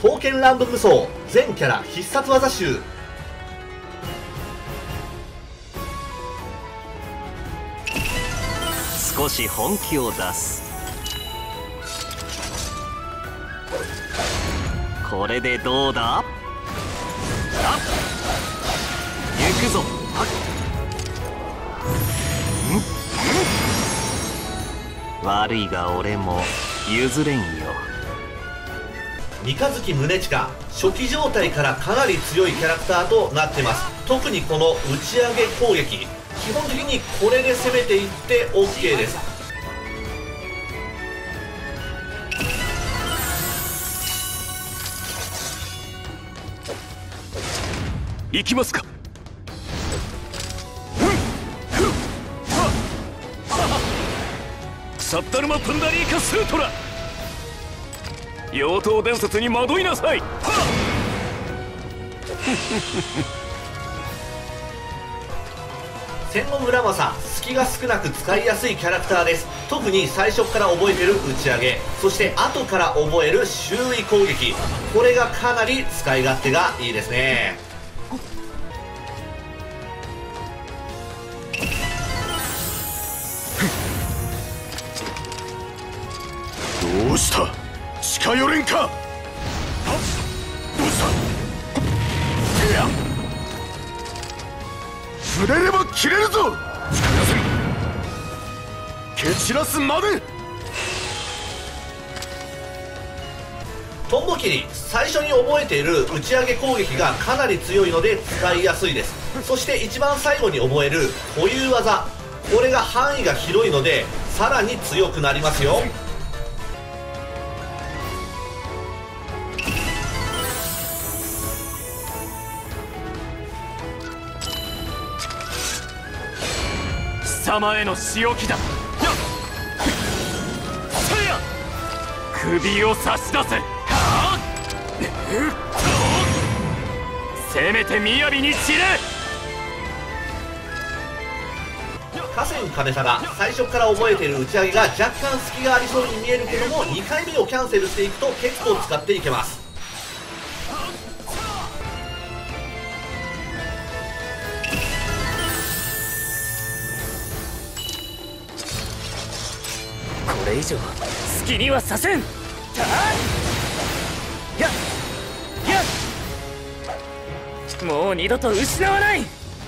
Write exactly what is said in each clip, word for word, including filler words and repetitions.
刀剣乱舞無双全キャラ必殺技集。 少し本気を出す。これでどうだ。行くぞ。悪いが俺も譲れんよ。 三日月宗近、初期状態からかなり強いキャラクターとなってます。特にこの打ち上げ攻撃、基本的にこれで攻めていって オーケー です。 行きますか。サッダルマプンダリーカスートラ、妖刀伝説に惑いなさい。 千の村正、隙が少なく使いやすいキャラクターです。特に最初から覚えてる打ち上げ、そして後から覚える周囲攻撃、これがかなり使い勝手がいいですね。 どうした近寄れんか。どうした。いや触れれば切れるぞ。近寄せ蹴散らすまで。 トンボ切り、最初に覚えている打ち上げ攻撃がかなり強いので使いやすいです。そして一番最後に覚える固有技、これが範囲が広いのでさらに強くなりますよ。 貴様への仕置きだ。そりゃ首を差し出せ。せめて雅に散れ。 河川金貞、最初から覚えている打ち上げが若干隙がありそうに見えるけども、にかいめをキャンセルしていくと結構使っていけます。 これ以上好きにはさせん。やっやっもう二度と失わない。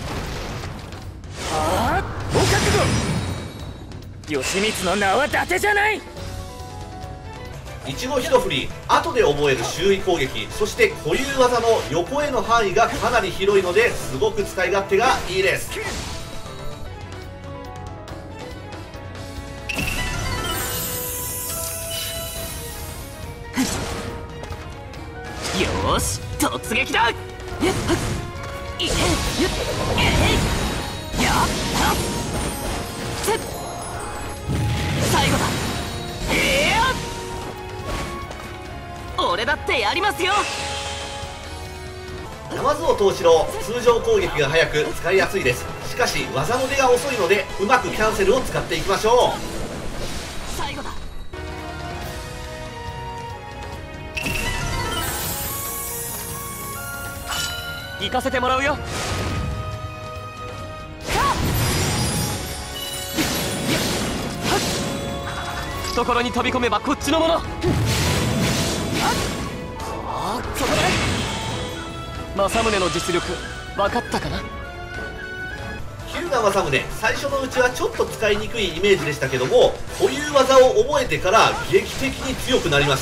はあ、お覚悟。義満の名は伊達じゃない。 一期一振り、後で覚える周囲攻撃、そして固有技の横への範囲がかなり広いのですごく使い勝手がいいです。 よーし、突撃だ。最後だ。俺だってやりますよ。 山津尾藤四郎、通常攻撃が速く使いやすいです。しかし技の出が遅いのでうまくキャンセルを使っていきましょう。 最後だ。行かせてもらうよ。懐に飛び込めばこっちのもの。そこで政宗の実力分かったかな。 日向政宗、最初のうちはちょっと使いにくいイメージでしたけども、固有技を覚えてから劇的に強くなりました。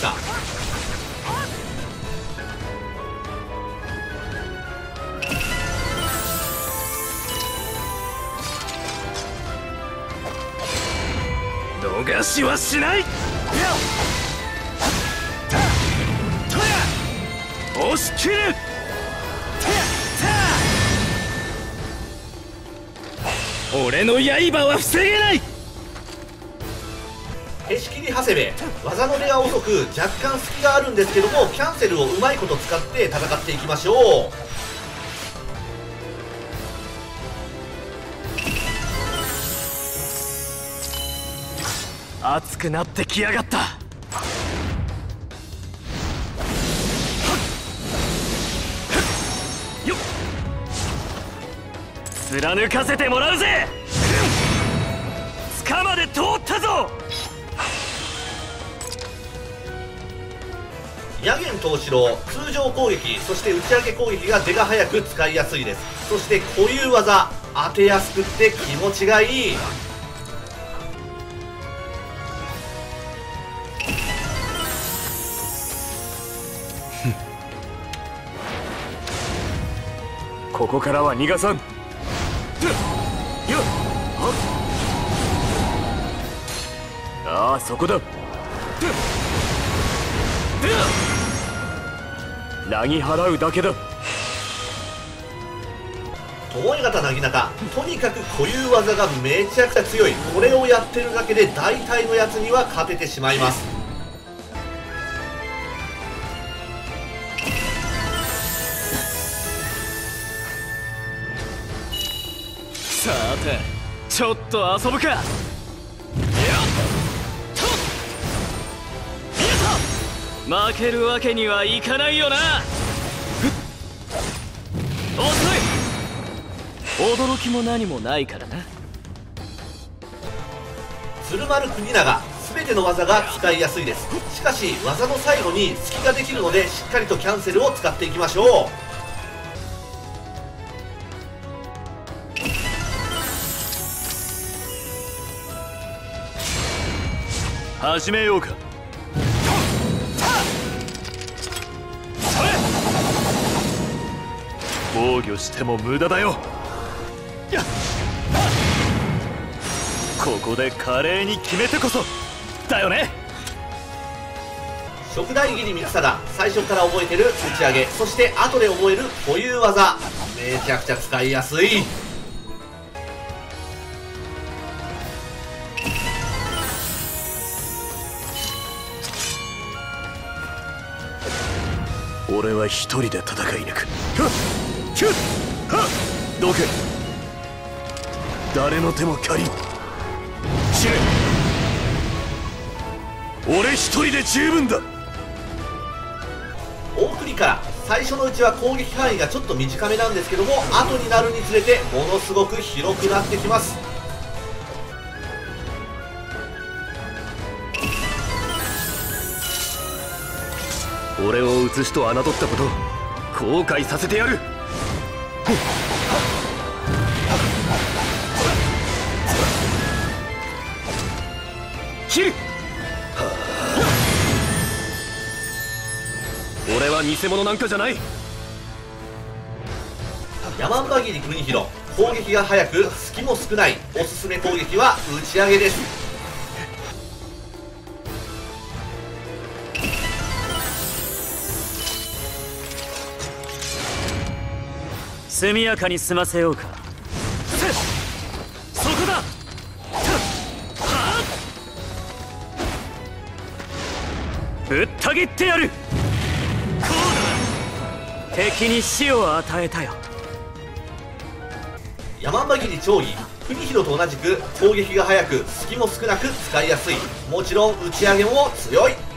逃しはしない。押し切る。俺の刃は防げない。 へし切り長谷部、技の出が遅く若干隙があるんですけども、キャンセルをうまいこと使って戦っていきましょう。 熱くなってきやがった。 貫かせてもらうぜ。塚まで通ったぞ。 ヤゲン東四郎、通常攻撃そして打ち上げ攻撃が出が早く使いやすいです。そして固有技、当てやすくって気持ちがいい。 ここからは逃がさん。よっああ、そこだ。なぎ払うだけだ。 巴型なぎなた、とにかく固有技がめちゃくちゃ強い。これをやってるだけで大体のやつには勝ててしまいます。 さてちょっと遊ぶか。負けるわけにはいかないよな。遅い。驚きも何もないからな。 鶴丸国長、全ての技が使いやすいです。しかし技の最後に隙ができるので、しっかりとキャンセルを使っていきましょう。 始めようか。防御しても無駄だよ。ここで華麗に決めてこそだよね。 食大義に光貞、最初から覚えてる打ち上げ、そして後で覚える固有技、めちゃくちゃ使いやすい。 俺は一人で戦い抜く。 どけ。 誰の手も借りん。死ね。俺一人で十分だ。 大栗から最初のうちは攻撃範囲がちょっと短めなんですけども、後になるにつれてものすごく広くなってきます。 俺を映しと侮ったこと後悔させてやる。切る。俺は偽物なんかじゃない。 山んば切り国広、攻撃が速く隙も少ない。おすすめ攻撃は打ち上げです。 速やかに済ませようか。そこだ。ぶった切ってやる。こうだ。敵に死を与えたよ。 山んば切り長義、国広と同じく攻撃が速く隙も少なく使いやすい。もちろん打ち上げも強い。